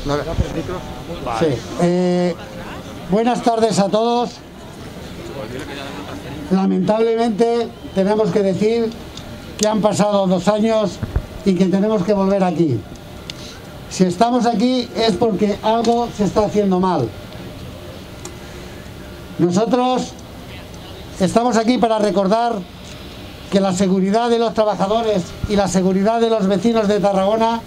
Sí. Buenas tardes a todos. Lamentablemente tenemos que decir que han pasado 2 años y que tenemos que volver aquí. Si estamos aquí es porque algo se está haciendo mal. Nosotros estamos aquí para recordar que la seguridad de los trabajadores y la seguridad de los vecinos de Tarragona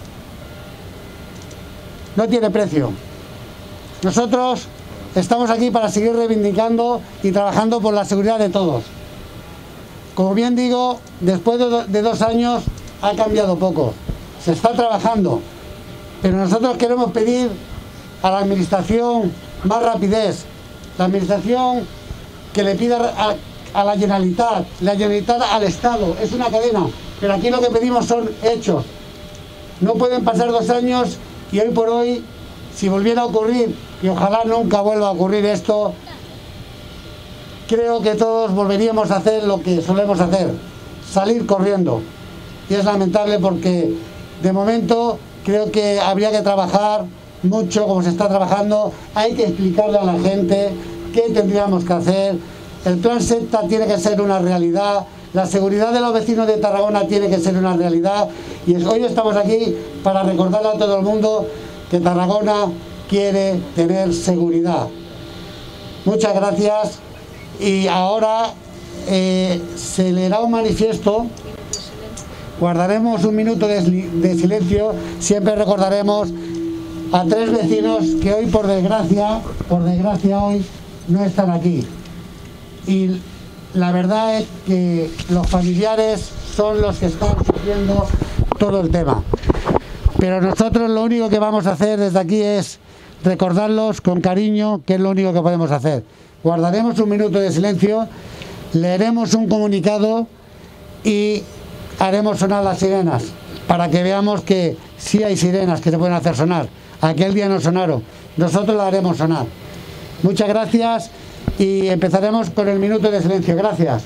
no tiene precio. Nosotros estamos aquí para seguir reivindicando y trabajando por la seguridad de todos. Como bien digo, después de 2 años ha cambiado poco. Se está trabajando, pero nosotros queremos pedir a la administración más rapidez. La administración que le pida a la Generalitat al Estado. Es una cadena, pero aquí lo que pedimos son hechos. No pueden pasar 2 años y hoy por hoy, si volviera a ocurrir, y ojalá nunca vuelva a ocurrir esto, creo que todos volveríamos a hacer lo que solemos hacer, salir corriendo. Y es lamentable porque de momento creo que habría que trabajar mucho como se está trabajando. Hay que explicarle a la gente qué tendríamos que hacer. El plan SEPTA tiene que ser una realidad. La seguridad de los vecinos de Tarragona tiene que ser una realidad. Y hoy estamos aquí para recordarle a todo el mundo que Tarragona quiere tener seguridad. Muchas gracias. Y ahora se leerá un manifiesto. Guardaremos un minuto de silencio. Siempre recordaremos a 3 vecinos que hoy por desgracia hoy no están aquí. Y la verdad es que los familiares son los que están sufriendo todo el tema. Pero nosotros lo único que vamos a hacer desde aquí es recordarlos con cariño, que es lo único que podemos hacer. Guardaremos un minuto de silencio, leeremos un comunicado y haremos sonar las sirenas para que veamos que sí hay sirenas que se pueden hacer sonar. Aquel día no sonaron, nosotros las haremos sonar. Muchas gracias y empezaremos con el minuto de silencio. Gracias.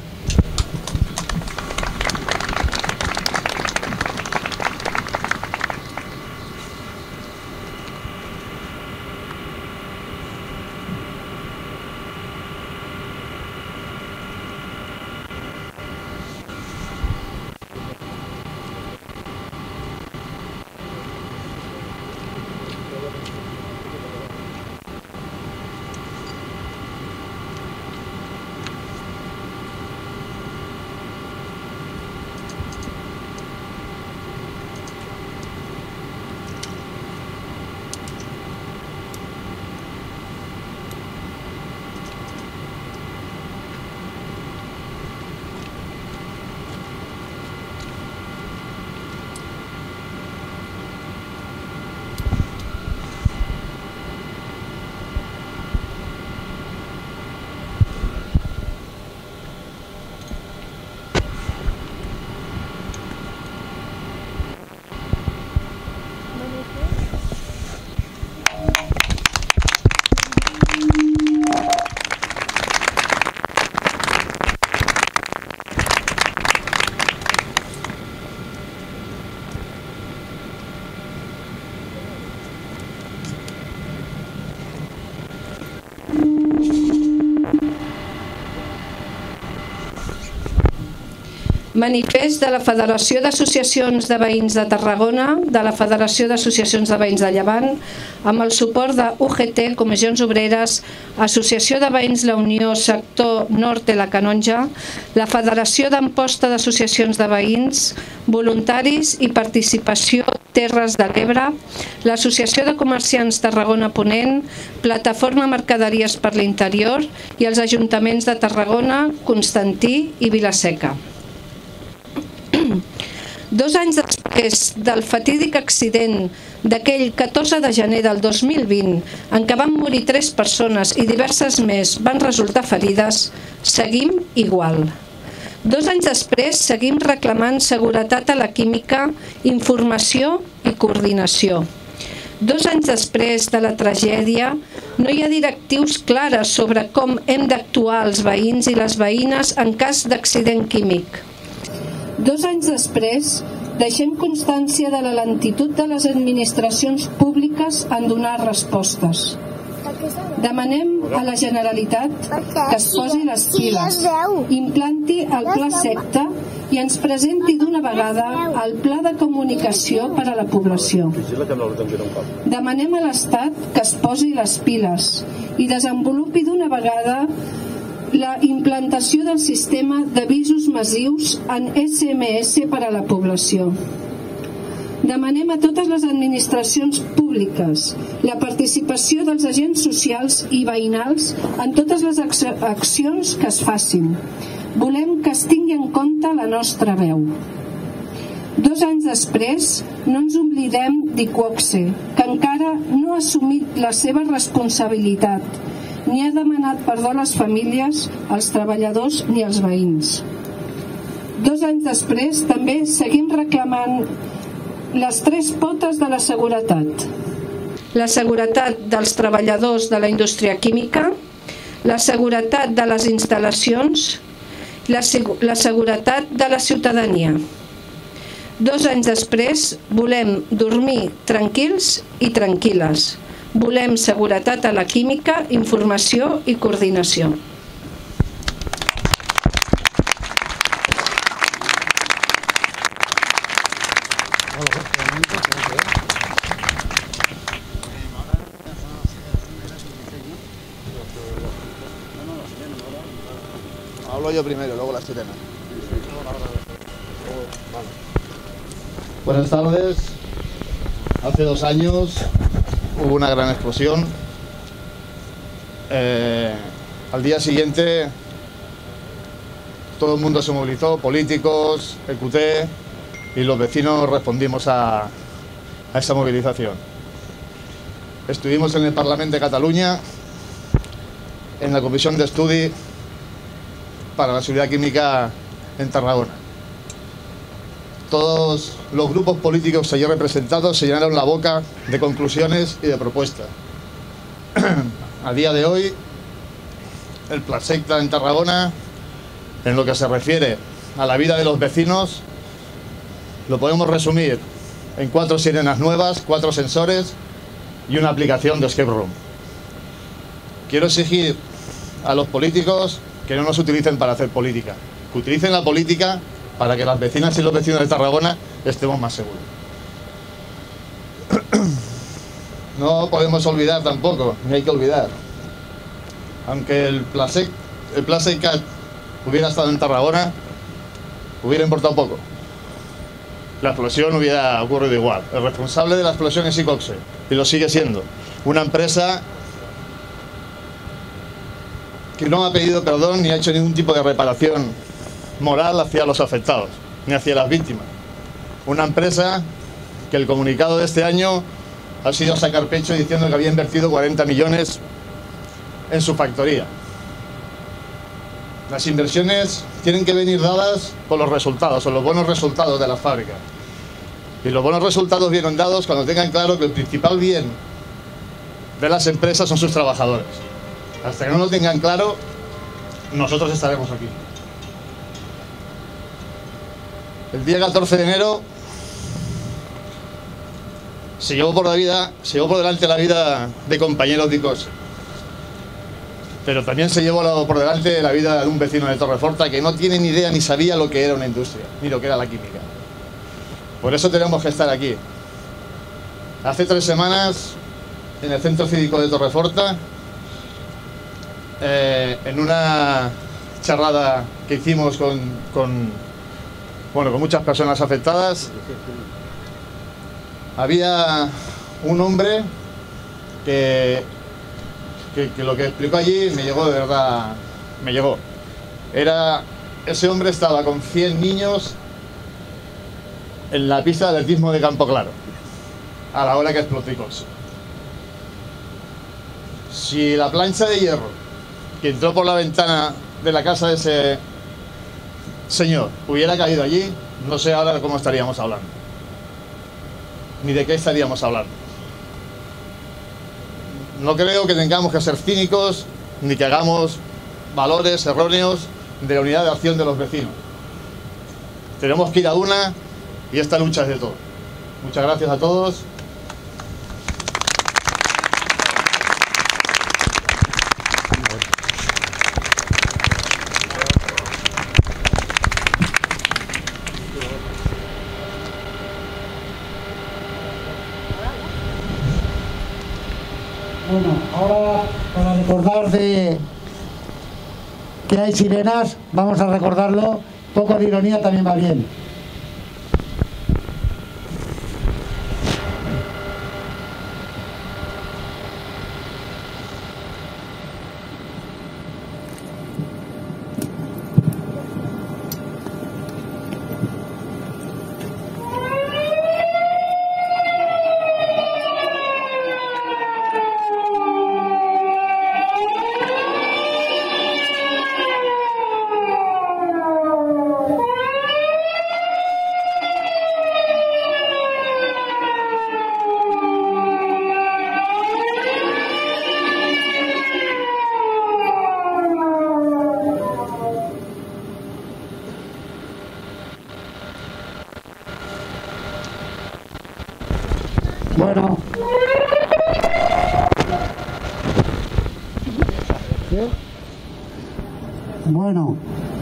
Manifest de la Federació d'Associacions de Veïns de Tarragona, de la Federació d'Associacions de Veïns de Llevant, amb el suport de UGT, Comissions Obreres, Associació de Veïns La Unió, Sector Nord de la Canonja, la Federació d'Amposta d'Associacions de Veïns, Voluntaris i Participació Terres de l'Ebre, l'Associació de Comerciants Tarragona Ponent, Plataforma Mercaderies per l'Interior i els ajuntaments de Tarragona, Constantí i Vila-seca. 2 anys després del fatídic accident d'aquell 14 de gener del 2020 en què van morir 3 persones i diverses més van resultar ferides, seguim igual. 2 anys després seguim reclamant seguretat a la química, informació i coordinació. 2 anys després de la tragèdia no hi ha directius clares sobre com hem d'actuar els veïns i les veïnes en cas d'accident químic. 2 anys després Deixem constància de la lentitud de les administracions públiques en donar respostes. Demanem a la Generalitat que es posi les piles, implanti el Pla Secta i ens presenti d'una vegada el Pla de Comunicació per a la població. Demanem a l'Estat que es posi les piles i desenvolupi d'una vegada la implantació del sistema d'avisos massius en SMS per a la població. Demanem a totes les administracions públiques la participació dels agents socials i veïnals en totes les accions que es facin. Volem que es tingui en compte la nostra veu. 2 anys després, no ens oblidem d'Iqoxe, que encara no ha assumit la seva responsabilitat ni ha demanat perdó a les famílies, als treballadors ni als veïns. 2 anys després també seguim reclamant les 3 potes de la seguretat. La seguretat dels treballadors de la indústria química, la seguretat de les instal·lacions, la seguretat de la ciutadania. 2 anys després volem dormir tranquils i tranquil·les. Volem seguretat a la química, informació i coordinació. Hablo yo primero, luego la sirena. Buenas tardes. Hace 2 años hubo una gran explosión. Al día siguiente todo el mundo se movilizó, políticos, EQT, y los vecinos respondimos a esa movilización. Estuvimos en el Parlamento de Cataluña, en la Comisión de Estudi para la Seguridad Química en Tarragona. Todos los grupos políticos allí representados se llenaron la boca de conclusiones y de propuestas. A día de hoy, el Pla Secta en Tarragona, en lo que se refiere a la vida de los vecinos, lo podemos resumir en 4 sirenas nuevas, 4 sensores y una aplicación de escape room. Quiero exigir a los políticos que no nos utilicen para hacer política, que utilicen la política para que las vecinas y los vecinos de Tarragona estemos más seguros. No podemos olvidar tampoco, ni hay que olvidar, aunque el Pla Secta hubiera estado en Tarragona, hubiera importado poco. La explosión hubiera ocurrido igual. El responsable de la explosión es Iqoxe, y lo sigue siendo. Una empresa que no ha pedido perdón ni ha hecho ningún tipo de reparación moral hacia los afectados, ni hacia las víctimas. Una empresa que el comunicado de este año ha sido sacar pecho diciendo que había invertido 40 millones en su factoría. Las inversiones tienen que venir dadas por los resultados, o los buenos resultados de las fábricas. Y los buenos resultados vienen dados cuando tengan claro que el principal bien de las empresas son sus trabajadores. Hasta que no lo tengan claro, nosotros estaremos aquí. El día 14 de enero se llevó por delante la vida de compañeros de Iqoxe. Pero también se llevó por delante la vida de un vecino de Torreforta que no tiene ni idea ni sabía lo que era una industria, ni lo que era la química. Por eso tenemos que estar aquí. Hace 3 semanas, en el Centro Cívico de Torreforta, en una charrada que hicimos con muchas personas afectadas, había un hombre que lo que explicó allí me llegó, de verdad, me llegó. Ese hombre estaba con 100 niños en la pista de atletismo de Campo Claro, a la hora que explotó Iqoxe. Si la plancha de hierro que entró por la ventana de la casa de ese señor hubiera caído allí, no sé ahora de cómo estaríamos hablando, ni de qué estaríamos hablando. No creo que tengamos que ser cínicos ni que hagamos valores erróneos de la unidad de acción de los vecinos. Tenemos que ir a una y esta lucha es de todos. Muchas gracias a todos. Bueno, ahora para recordar que hay sirenas, vamos a recordarlo, poco de ironía también va bien. Bueno. Bueno,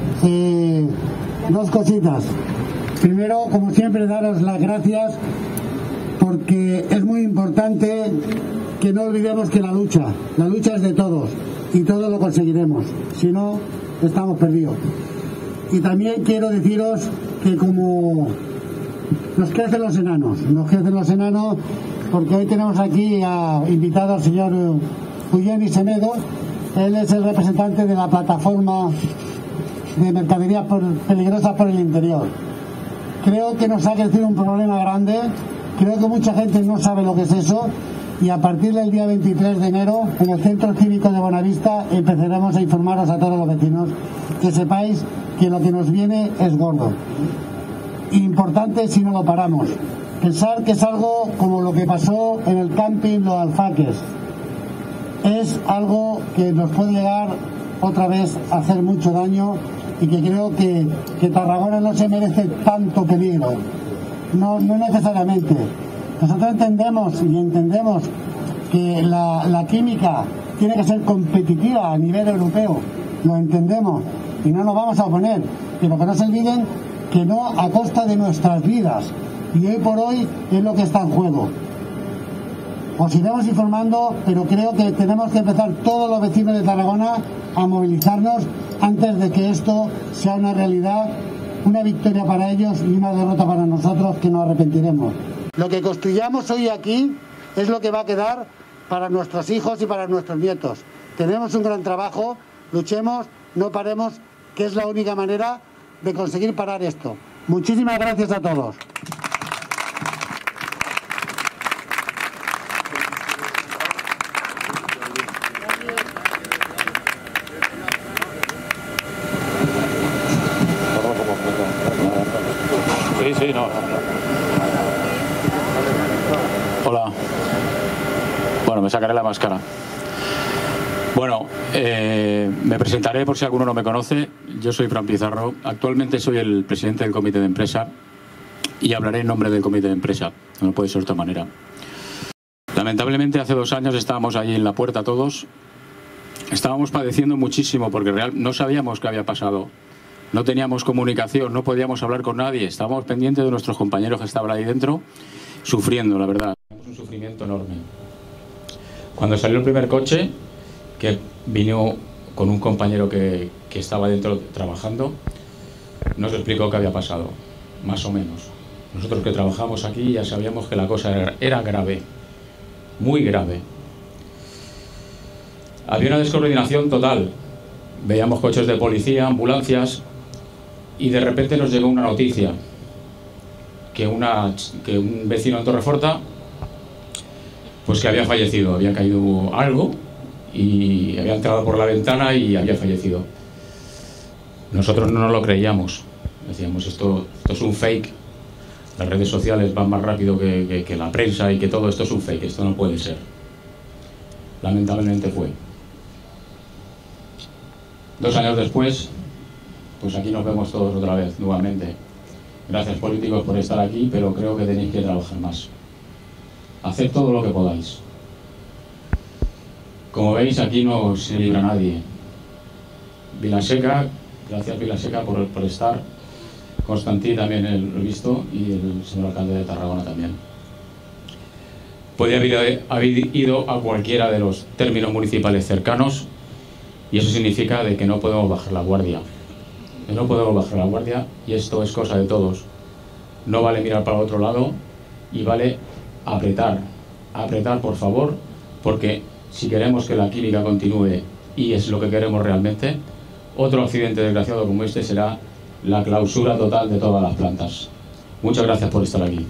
dos cositas. Primero, como siempre, daros las gracias porque es muy importante que no olvidemos que la lucha es de todos y todos lo conseguiremos. Si no, estamos perdidos. Y también quiero deciros que como nos crecen los enanos, porque hoy tenemos aquí invitado al señor Eugeni Semedo. Él es el representante de la plataforma de mercaderías peligrosas por el interior. Creo que nos ha crecido un problema grande, creo que mucha gente no sabe lo que es eso, y a partir del día 23 de enero en el Centro Cívico de Bonavista empezaremos a informaros a todos los vecinos que sepáis que lo que nos viene es gordo. Importante si no lo paramos. Pensar que es algo como lo que pasó en el camping Los Alfaques. Es algo que nos puede llegar otra vez a hacer mucho daño y que creo que Tarragona no se merece tanto peligro. No necesariamente. Nosotros entendemos que la química tiene que ser competitiva a nivel europeo. Lo entendemos y no nos vamos a oponer. Pero que no se olviden que no a costa de nuestras vidas, y hoy por hoy es lo que está en juego. Os iremos informando, pero creo que tenemos que empezar todos los vecinos de Tarragona a movilizarnos antes de que esto sea una realidad, una victoria para ellos y una derrota para nosotros, que nos arrepentiremos. Lo que construyamos hoy aquí es lo que va a quedar para nuestros hijos y para nuestros nietos. Tenemos un gran trabajo, luchemos, no paremos, que es la única manera de conseguir parar esto. Muchísimas gracias a todos. Sí, no. Hola. Bueno, me sacaré la máscara. Bueno, me presentaré por si alguno no me conoce. Yo soy Fran Pizarro. Actualmente soy el presidente del comité de empresa y hablaré en nombre del comité de empresa. No puede ser de otra manera. Lamentablemente hace 2 años estábamos allí en la puerta todos. Estábamos padeciendo muchísimo porque no sabíamos qué había pasado. No teníamos comunicación, no podíamos hablar con nadie. Estábamos pendientes de nuestros compañeros que estaban ahí dentro, sufriendo, la verdad. Un sufrimiento enorme. Cuando salió el primer coche, que vino con un compañero que estaba dentro trabajando, nos explicó qué había pasado, más o menos. Nosotros que trabajamos aquí ya sabíamos que la cosa era grave, muy grave. Había una descoordinación total. Veíamos coches de policía, ambulancias, y de repente nos llegó una noticia que un vecino en Torreforta, pues que había fallecido, había caído algo y había entrado por la ventana y había fallecido. Nosotros no nos lo creíamos, decíamos esto es un fake, las redes sociales van más rápido que la prensa y que todo esto es un fake, esto no puede ser. Lamentablemente fue. 2 años después, pues aquí nos vemos todos otra vez, nuevamente. Gracias, políticos, por estar aquí, pero creo que tenéis que trabajar más. Haced todo lo que podáis. Como veis, aquí no se libra nadie. Vilaseca, gracias Vilaseca por estar. Constantí también lo he visto, y el señor alcalde de Tarragona también. Podría haber ido a cualquiera de los términos municipales cercanos, y eso significa de que no podemos bajar la guardia. Que no podemos bajar la guardia, y esto es cosa de todos. No vale mirar para otro lado, y vale apretar. Apretar, por favor, porque si queremos que la química continúe, y es lo que queremos realmente, otro accidente desgraciado como este será la clausura total de todas las plantas. Muchas gracias por estar aquí.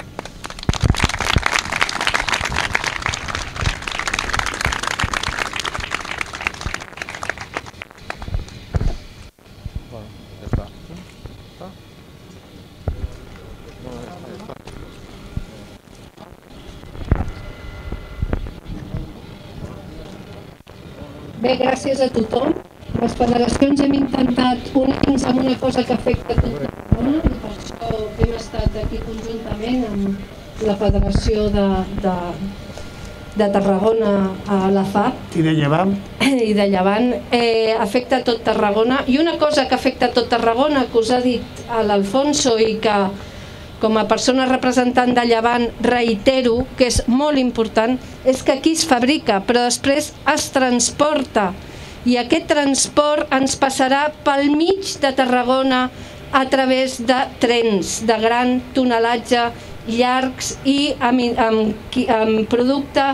Bé, gràcies a tothom. Les federacions hem intentat unir-nos amb una cosa que afecta a tothom, i per això hem estat aquí conjuntament amb la Federació de Tarragona a la FAP I de Llevant. Afecta tot Tarragona, i una cosa que afecta tot Tarragona, que us ha dit l'Alfonso i que com a persona representant de Llevant reitero que és molt important, és que aquí es fabrica però després es transporta, i aquest transport ens passarà pel mig de Tarragona a través de trens de gran tonelatge, llargs i amb producte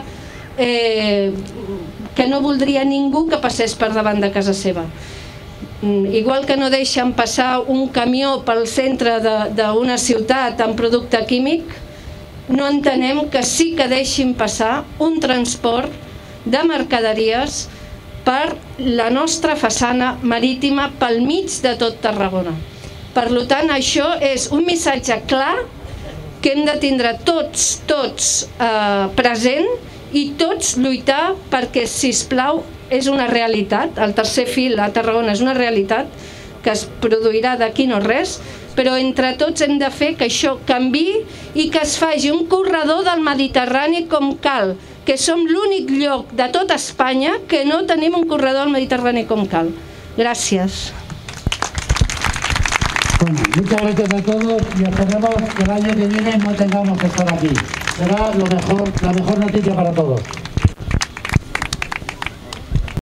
que no voldria ningú que passés per davant de casa seva. Igual que no deixen passar un camió pel centre d'una ciutat amb producte químic, no entenem que sí que deixin passar un transport de mercaderies per la nostra façana marítima pel mig de tot Tarragona. Per tant, això és un missatge clar que hem de tindre tots present i tots lluitar perquè, sisplau, és una realitat. El tercer fil a Tarragona és una realitat que es produirà d'aquí no res, però entre tots hem de fer que això canviï i que es faci un corredor del Mediterrani com cal, que som l'únic lloc de tot Espanya que no tenim un corredor del Mediterrani com cal. Gràcies. Bueno, muchas gracias a todos y esperemos que el año que viene no tengamos que estar aquí. Será la mejor noticia para todos.